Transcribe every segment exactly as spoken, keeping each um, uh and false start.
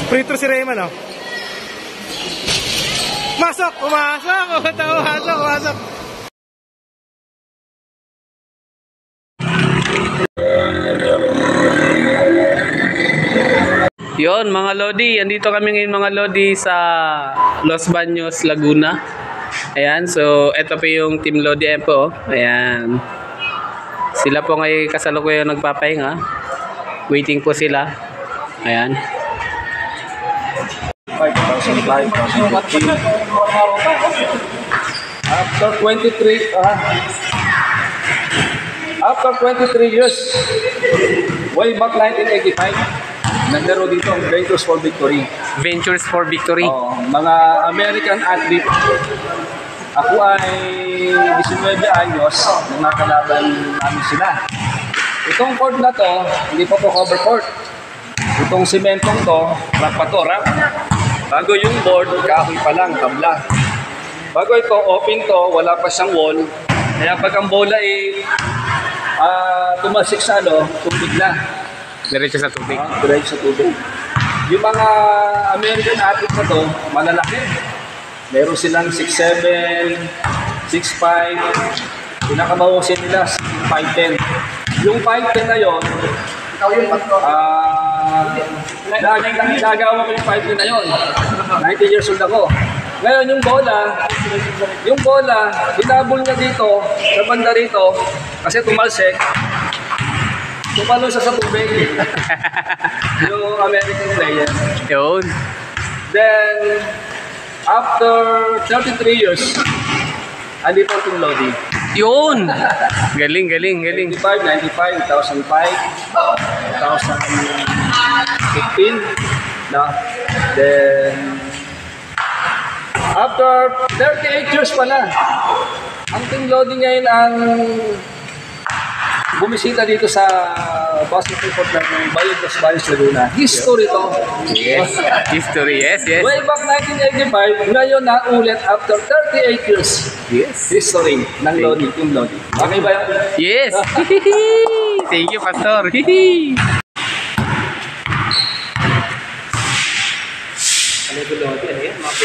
Prito si Rayman, oh. Masok! Pumasok! Pumasok! Pumasok! Yon mga Lodi, andito kami ngayon mga Lodi sa Los Baños, Laguna. Ayan, so ito po yung Team Lodi po. Ayan. Sila po ngayon kasalukuyan nagpapahinga. Waiting po sila. Ayan. After twenty-three uh, after twenty-three years, way back nineteen eighty-five, naglaro dito ang Ventures for Victory. Ventures for Victory. Oh, mga American athlete. Ako ay nineteen anyos nung nakalaban namin sila. Itong court na to, hindi pa to cover court. Itong sementong to, rock pa to, rock. Bago yung board, kahoy pa lang, tabla. Bago ito, open to, wala pa siyang wall. Kaya pag ang bola ay uh, tumasik sa ano, tubig na. Diretso sa tubig. Uh, diretso sa tubig. Yung mga American athletes na to, malalaki. Meron silang six seven, six five. Pinakamahusin nila, five ten. Yung five ten na yun, ah, uh, nagawa ko yung five ten na yun. nineteen years old ako. Ngayon yung bola, yung bola, hinabol niya dito, sa banda rito, kasi tumalsik. Tumalo siya sa tubig. Yung American player. Yun. Then, after thirty-three years, andito ang Team Lodi. Yun! Galing, galing, galing. ninety-five, ninety-five, two thousand five, twenty fifteen, na. Then, after thirty-eight years pala, ang Team Lodi ngayon ang bumisita dito sa basketball court ng Bayog Los Baños, Laguna. History to. Yes. History, yes, yes. Way back nineteen eighty-five, ngayon na ulit after thirty-eight years. Yes. History ng Lodi, Team Lodi. Okay ba yun? Yes. Thank you, Pastor. Ano ito Lodi? Ano yan? Mga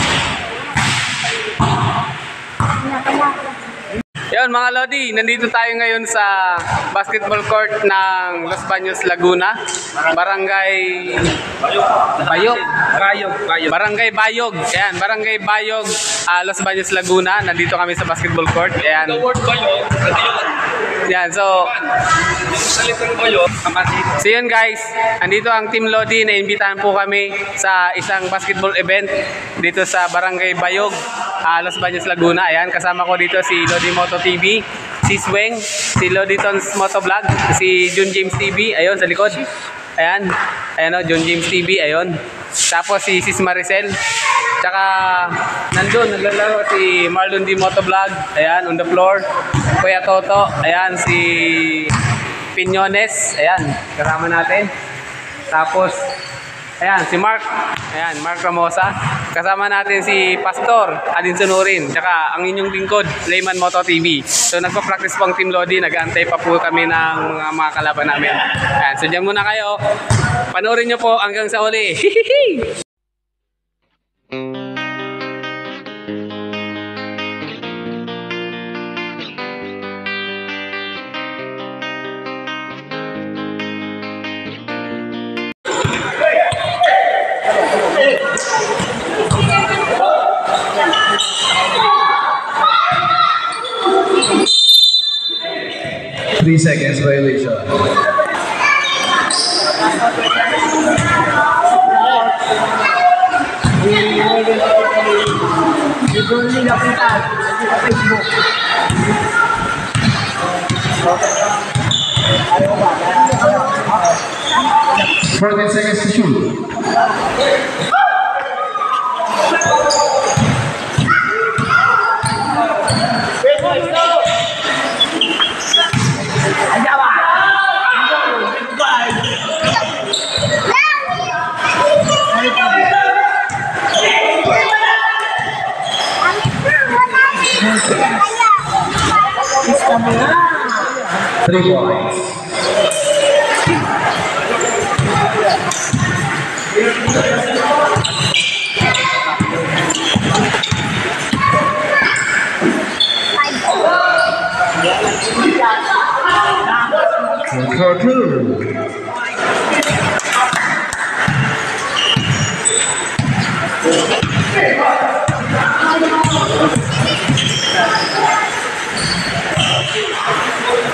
Yun mga Lodi, nandito tayo ngayon sa basketball court ng Los Baños, Laguna. Barangay Bayog. Bayog. Bayog. Barangay Bayog. Ayan, Barangay Bayog, uh, Los Baños, Laguna. Nandito kami sa basketball court. Ayan. The word Bayog, Ayan, so yung salitang Bayog, So yun guys, andito ang Team Lodi na imbitahan po kami sa isang basketball event dito sa Barangay Bayog, uh, Los Baños, Laguna. Ayan, kasama ko dito si Lodi Moto T V, si Sweng, si Lodi Tons Moto Vlog, si Jun James T V, ayun sa likod. Ayan, ayan o, Jun James T V, ayun. Tapos si Sis Maricel. Tsaka nandun, naglalaro si Marlon D Moto Vlog, ayan, on the floor. Kuya Toto, ayan, si Piñones, ayan, kasama natin. Tapos, ayan, si Mark, ayan, Mark Ramosa. Kasama natin si Pastor Adin Sunurin, tsaka ang inyong lingkod, Layman Moto T V. So nagpa-practice po ang Team Lodi, nag-aantay pa po kami ng mga, mga kalaban namin. Ayan, so dyan muna kayo. Panoorin nyo po hanggang sa uli. Three seconds violation. fourteen seconds to shoot. Three points.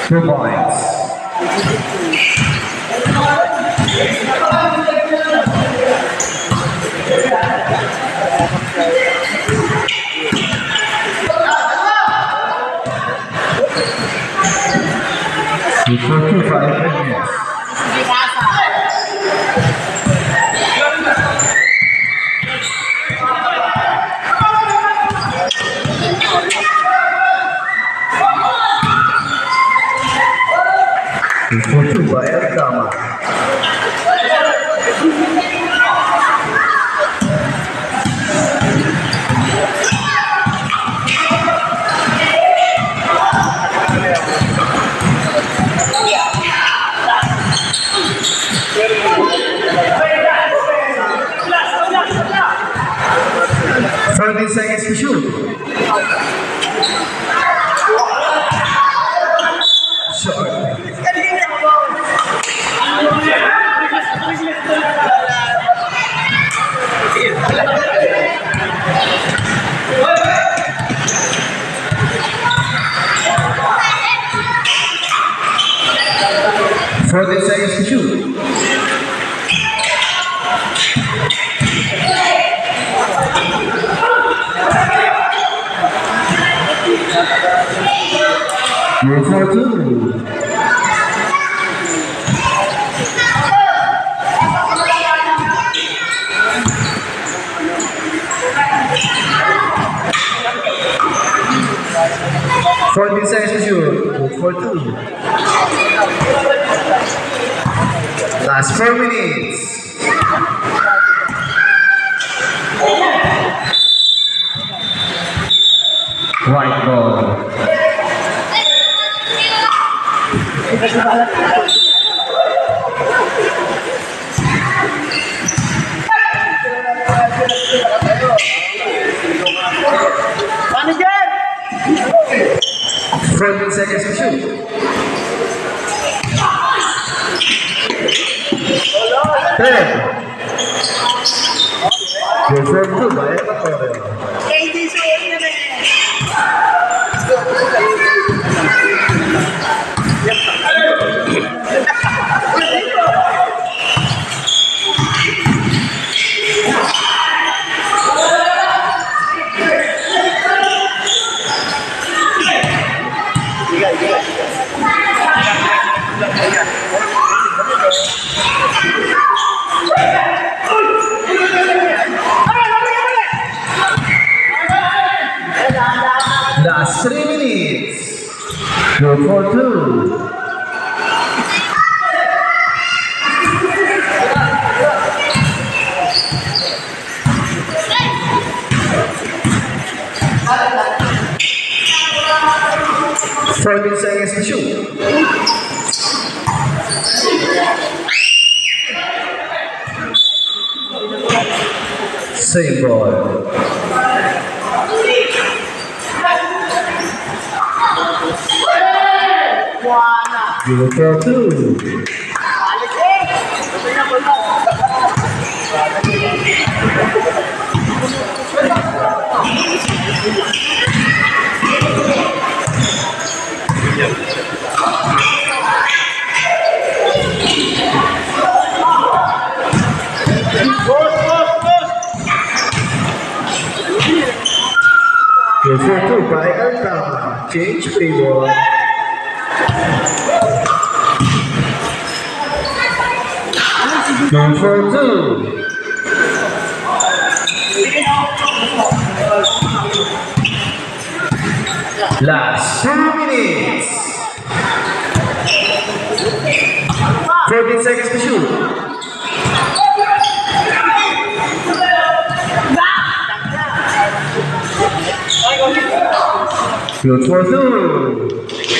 Two points. Two for two, five minutes. Two for two by Alcama. Thirty seconds to shoot. Short. Forty seconds to shoot. Two for two. Forty seconds to shoot. Two for two. Last four minutes. White ball. Forty seconds to shoot. Ten. Good for two by Ecuador. Last three minutes. Two for two. Forty seconds to shoot. Same ball. Two for two. Two for two by Alcama. Change favor. Two for two. Last two minutes. Fourteen seconds to shoot. Good for two.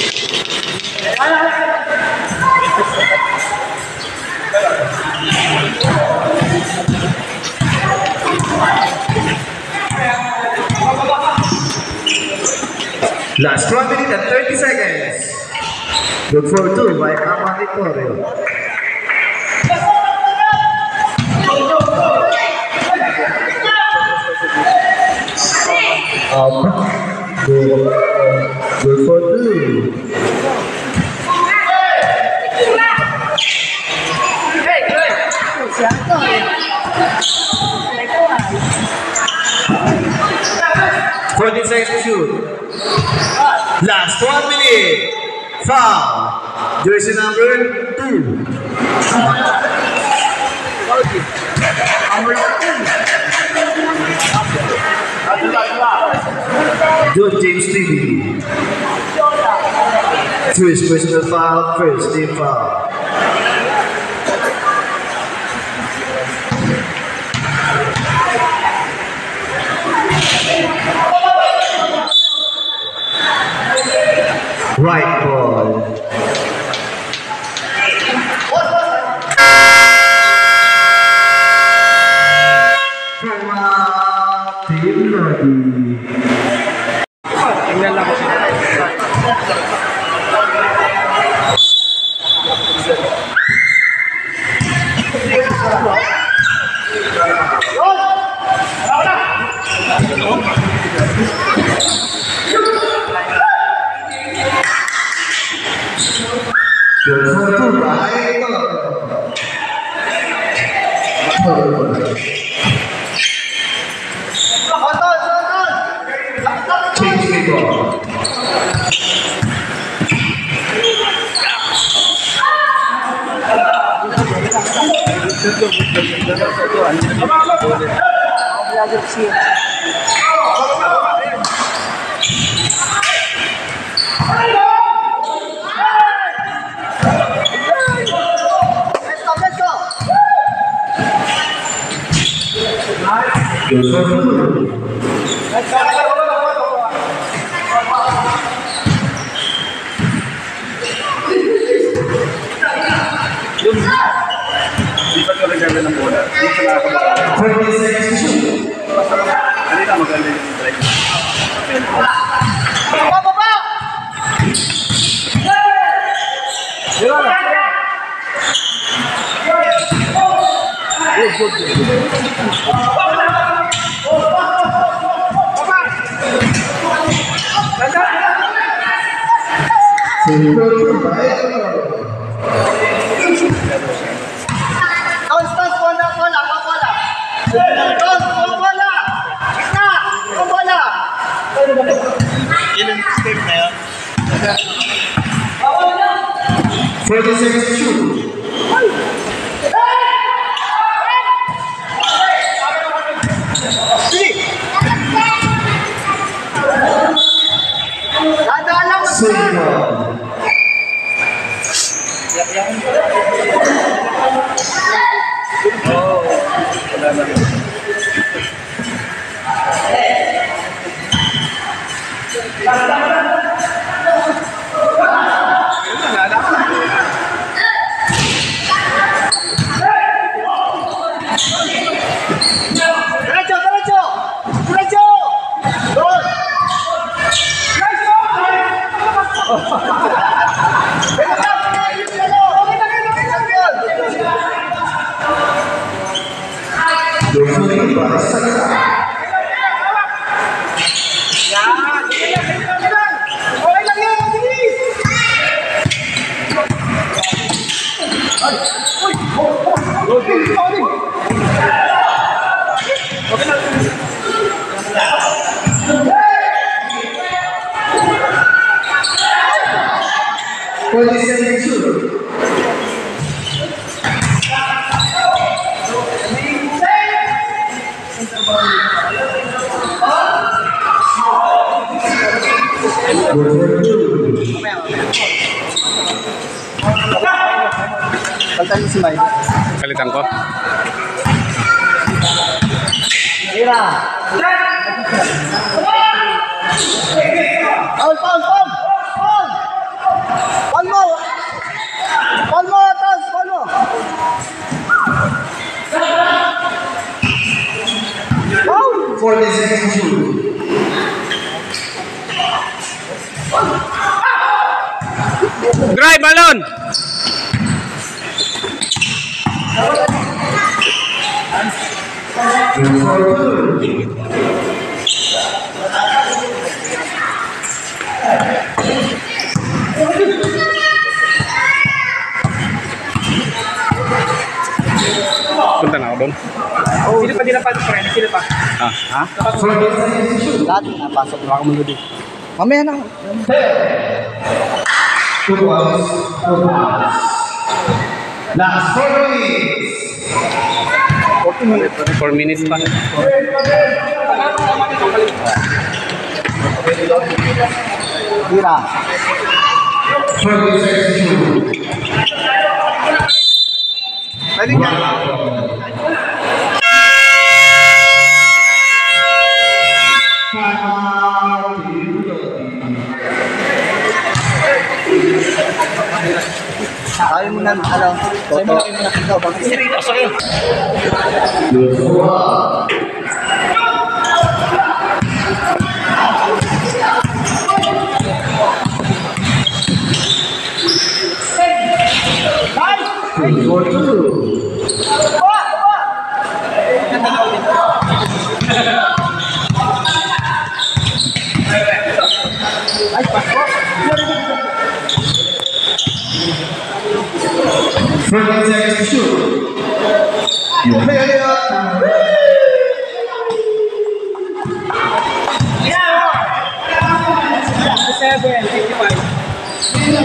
Last one minute and thirty seconds. Good for two by Amaditorio. Um, good, good for two. Forty seconds to shoot. Last one minute. Foul. Jersey number two. George James Stevie. First personal foul, first team foul. Right ball. Team Lodi. Tingnan lang ako. Change the ball. Di ba ito regalo ng bola? Di sa nakakabala. Forty seconds to shoot. Hindi na maganda yung drive. Good, good, good. Tons, tons, bola, bola, bola. Tons, bola. Kita, bola. Ilang step na yun? Forty seconds to shoot. Dadaan lang. Single. Oo. Wala na rin. Derecho, derecho. Derecho. Gol. Dua para Sakita. Forty seconds to shoot. Kaltan mo si Mike. Kalitan ko. Mira. Paul, Paul, Paul. Paul. Paul mo. Paul mo, Tons, Paul mo. Paul. Forty seconds to shoot. Drive balon. Four. Punta na ako doon. Sino pa din na pa? Sino pa? Ah, ha? Lahat, napasok na ako muna dito. Mamaya na. Two points. Two points. Last four minutes. four minutes pa. Tira. forty seconds to shoot. Pwede ka. Ayaw mo na, ano, Toto. Ikaw, bakit seryoso yun? Four two. Forty seconds to shoot. You hit it. Seven, fifty-five.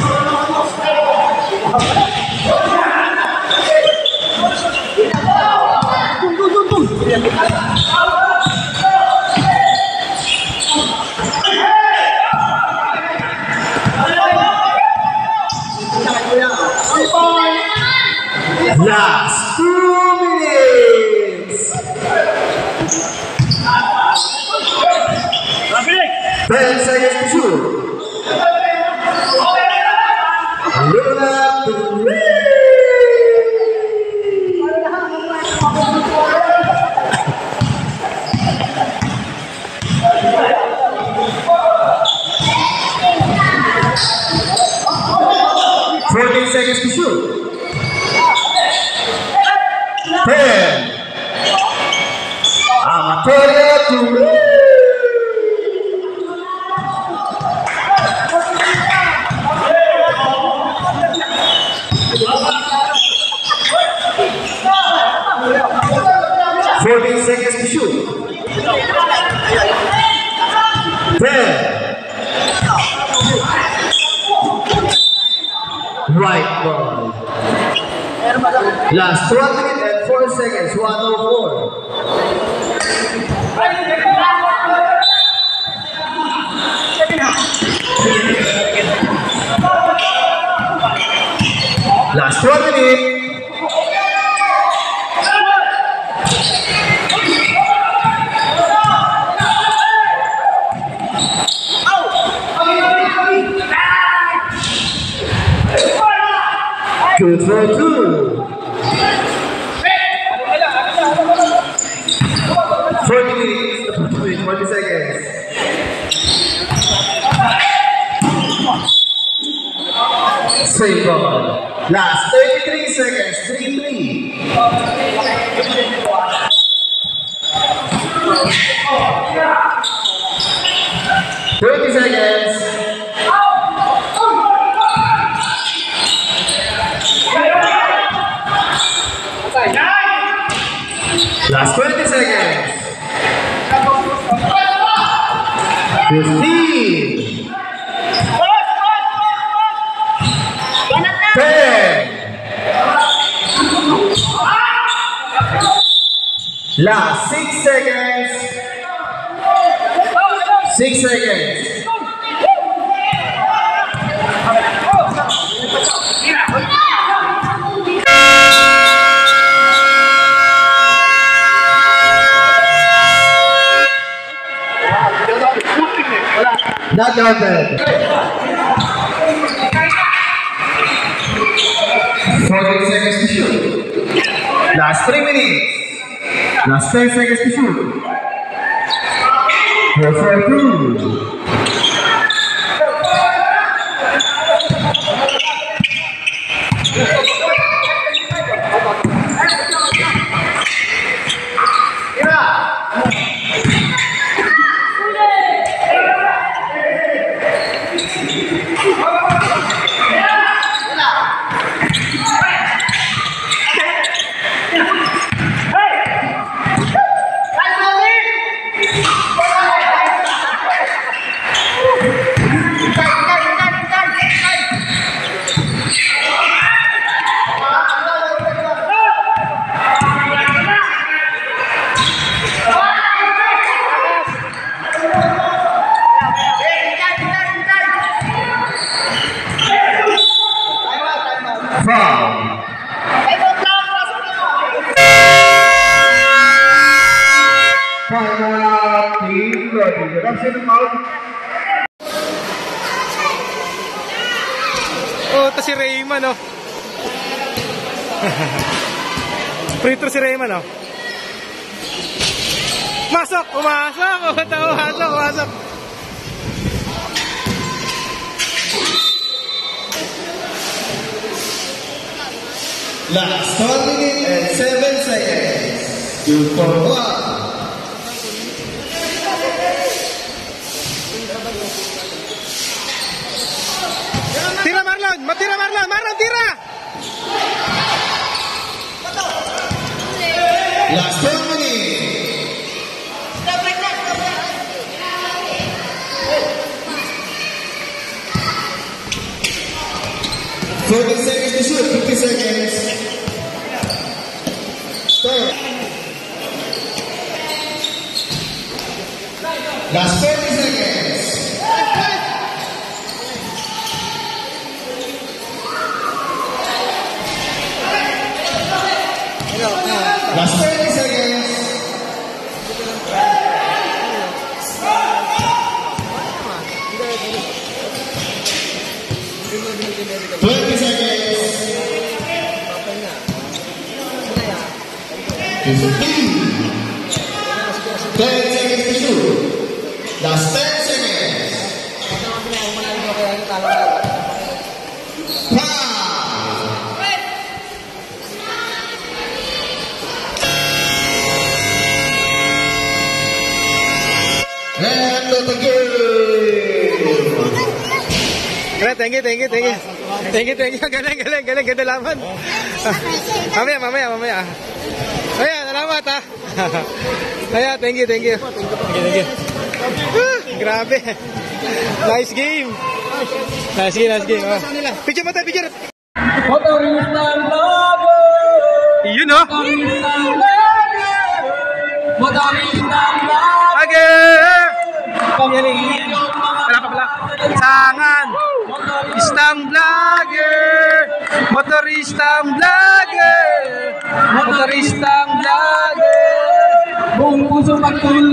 Last two minutes. Ten seconds to shoot. Look up to three. Fourteen seconds to shoot. Ten. Amatoria to fourteen seconds to shoot. Ten. Right ball. Last one minute and four seconds. one oh four. Last one minute. Good for two. forty minutes, forty seconds. Same ball. Last thirty-three seconds, three three. thirty seconds. Last twenty seconds. fifteen. ten. Last six seconds. six seconds. Not counted. forty seconds to shoot. Last three minutes. Last ten seconds to shoot. four for two. Lodi. Reduction of foul. Oh, ito si Rayman, oh. Free throw si Rayman, oh. Masok! Umasok! Umasok! Umasok! Last one minute and seven seconds. Two for one. Tira Marlon! Matira Marlon! Marlon, tira! Last one minute. Forty seconds to shoot. Fifty seconds. Start. Last forty seconds. Last thirty seconds. Twenty seconds. Fifteen. Ten seconds to shoot. Last ten seconds. Five. And the game. Kaya, thank you, thank you, thank you. Thank you, thank you. Galing, galing, galing. Ganda laban. Mamaya, mamaya, mamaya. Mamaya, salamat, ha. Kaya, thank you, thank you. Thank you, thank you. Ah, grabe. Nice game. Nice game, nice game. Oh. Picture mo tayo, picture. Motoristang lago! Yun, oh. Motoristang lago! Okay. Wala pa pala. Sangan. Istang vlogger. Motoristang vlogger. Motoristang vlogger. Buong puso pagtulong